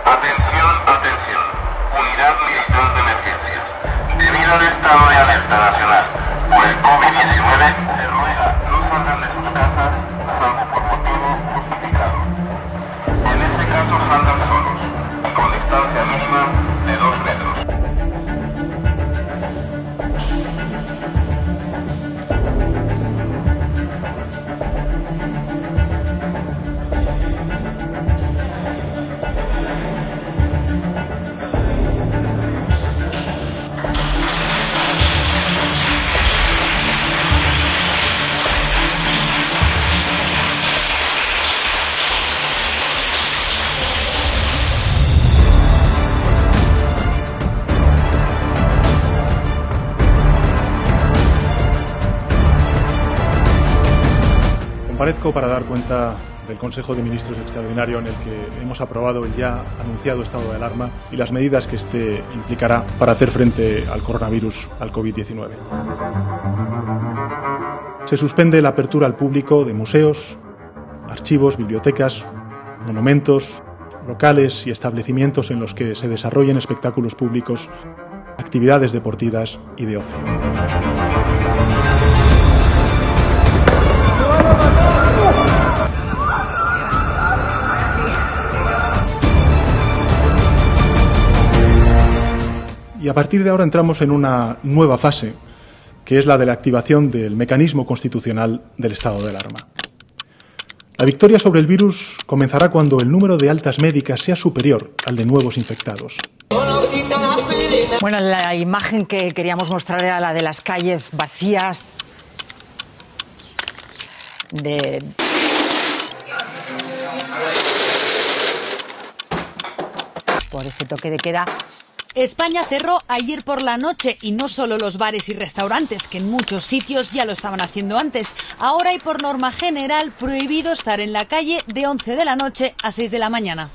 Atención, atención. Unidad militar de emergencias. Debido al estado de alerta nacional por el COVID-19, se ruega no salgan de sus casas, salvo por motivo justificado. En ese caso salgan solos y con distancia mínima de 2 metros. Comparezco para dar cuenta del Consejo de Ministros extraordinario en el que hemos aprobado el ya anunciado estado de alarma y las medidas que este implicará para hacer frente al coronavirus, al COVID-19. Se suspende la apertura al público de museos, archivos, bibliotecas, monumentos, locales y establecimientos en los que se desarrollen espectáculos públicos, actividades deportivas y de ocio. Y a partir de ahora entramos en una nueva fase, que es la de la activación del mecanismo constitucional del estado de alarma. La victoria sobre el virus comenzará cuando el número de altas médicas sea superior al de nuevos infectados. Bueno, la imagen que queríamos mostrar era la de las calles vacías, por ese toque de queda. España cerró ayer por la noche y no solo los bares y restaurantes, que en muchos sitios ya lo estaban haciendo antes. Ahora hay por norma general prohibido estar en la calle de 11 de la noche a 6 de la mañana.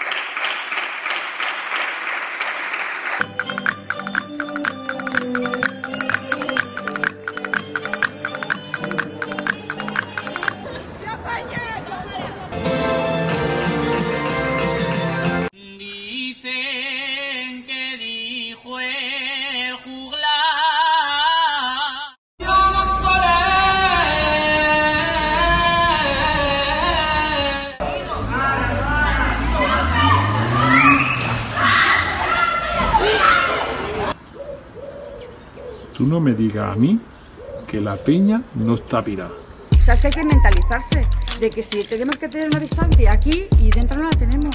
Tú no me digas a mí que la peña no está pirada. O sea, es que hay que mentalizarse de que si tenemos que tener una distancia aquí y dentro no la tenemos.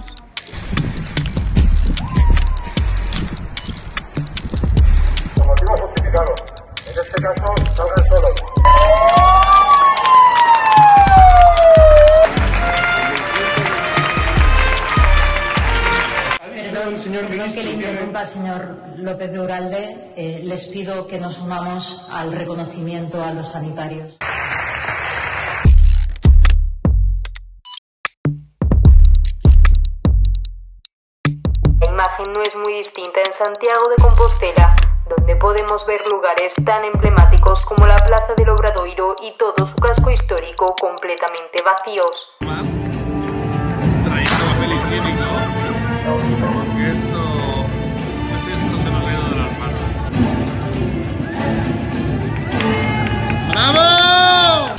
Por motivo justificado. En este caso, salgan solos. Perdón que le interrumpa, señor López de Uralde. Les pido que nos unamos al reconocimiento a los sanitarios. La imagen no es muy distinta en Santiago de Compostela, donde podemos ver lugares tan emblemáticos como la Plaza del Obradoiro y todo su casco histórico completamente vacíos. Trayendo papel higiénico, porque esto se nos ha ido de las manos. ¡Bravo!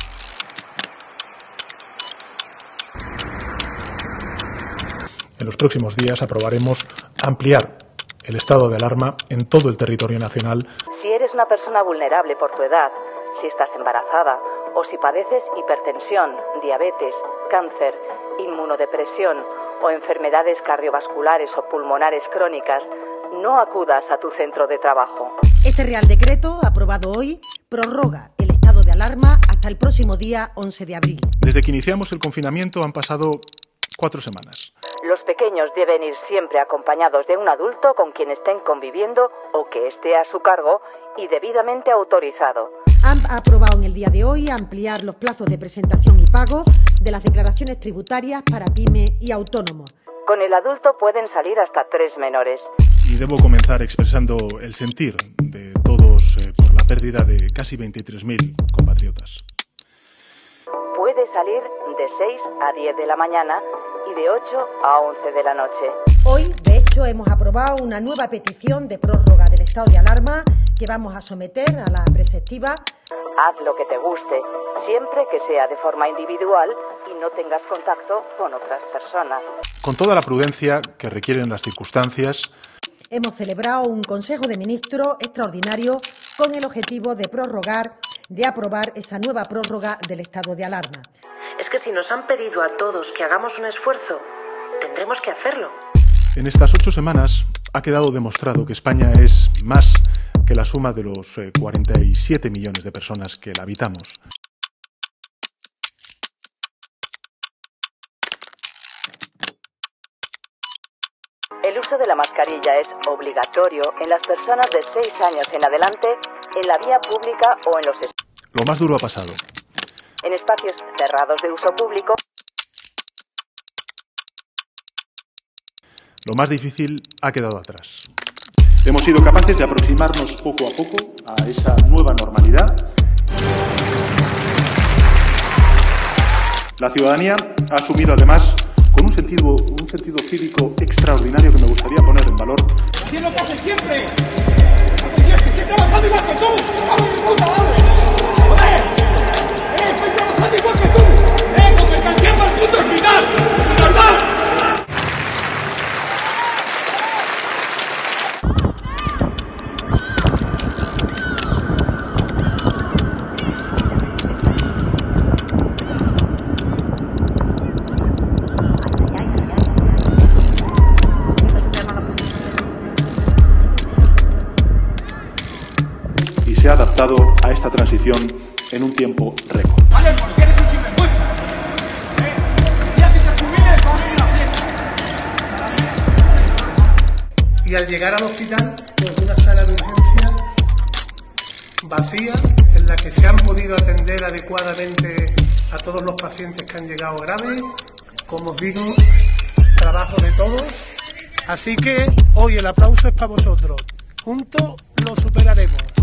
En los próximos días aprobaremos ampliar el estado de alarma en todo el territorio nacional. Si eres una persona vulnerable por tu edad, si estás embarazada o si padeces hipertensión, diabetes, cáncer, inmunodepresión o enfermedades cardiovasculares o pulmonares crónicas, no acudas a tu centro de trabajo. Este Real Decreto, aprobado hoy, prorroga el estado de alarma hasta el próximo día 11 de abril. Desde que iniciamos el confinamiento han pasado 4 semanas. Los pequeños deben ir siempre acompañados de un adulto con quien estén conviviendo o que esté a su cargo y debidamente autorizado. Han aprobado en el día de hoy ampliar los plazos de presentación y pago de las declaraciones tributarias para pyme y autónomos. Con el adulto pueden salir hasta 3 menores. Y debo comenzar expresando el sentir de todos por la pérdida de casi 23.000 compatriotas. Puede salir de 6 a 10 de la mañana y de 8 a 11 de la noche. Hoy, de hecho, hemos aprobado una nueva petición de prórroga del estado de alarma que vamos a someter a la preceptiva. Haz lo que te guste, siempre que sea de forma individual y no tengas contacto con otras personas. Con toda la prudencia que requieren las circunstancias, hemos celebrado un Consejo de Ministros extraordinario con el objetivo de aprobar esa nueva prórroga del estado de alarma. Es que si nos han pedido a todos que hagamos un esfuerzo, tendremos que hacerlo. En estas 8 semanas ha quedado demostrado que España es más que la suma de los 47 millones de personas que la habitamos. El uso de la mascarilla es obligatorio en las personas de 6 años en adelante, en la vía pública o en los Lo más duro ha pasado. En espacios cerrados de uso público. Lo más difícil ha quedado atrás. Hemos sido capaces de aproximarnos poco a poco a esa nueva normalidad. La ciudadanía ha asumido además con un sentido cívico extraordinario que me gustaría poner en valor. ¡Así lo que hace siempre! ¡Estoy trabajando igual que tú! ¡Vamos de puta madre! ¡Joder! ¡Estoy trabajando igual que tú! ¡Con mercancía para el punto final! ¡Verdad! Se ha adaptado a esta transición en un tiempo récord. Vale, porque eres un sinvergüenza. Ya que te jubiles, va a venir la fiesta. Y al llegar al hospital, pues una sala de urgencia vacía, en la que se han podido atender adecuadamente a todos los pacientes que han llegado graves. Como os digo, trabajo de todos. Así que hoy el aplauso es para vosotros. Juntos lo superaremos.